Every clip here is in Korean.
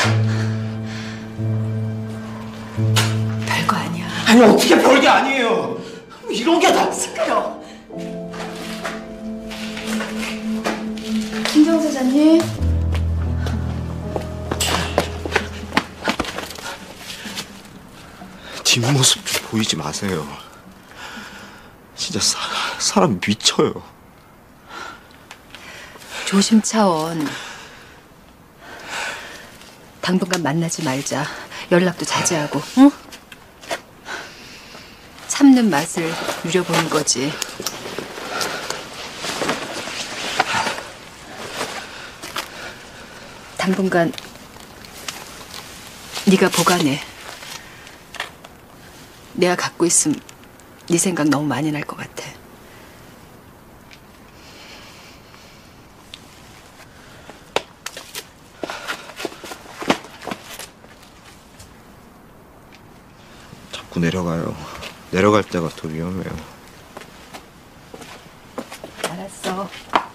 별거 아니야. 아니 어떻게 별게 아니에요. 이런 게 다. 시끄러. 김정사장님. 뒷모습 좀 보이지 마세요. 진짜 사람 미쳐요. 조심 차원. 당분간 만나지 말자. 연락도 자제하고, 응? 참는 맛을 누려보는 거지. 당분간 네가 보관해. 내가 갖고 있으면 네 생각 너무 많이 날 것 같아. 자꾸 내려가요. 내려갈 때가 더 위험해요. 알았어.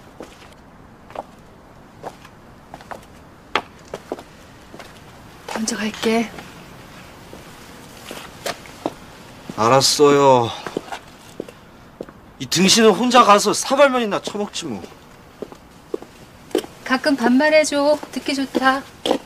먼저 갈게. 알았어요. 이 등신은 혼자 가서 사발면이나 처먹지 뭐. 가끔 반말해줘. 듣기 좋다.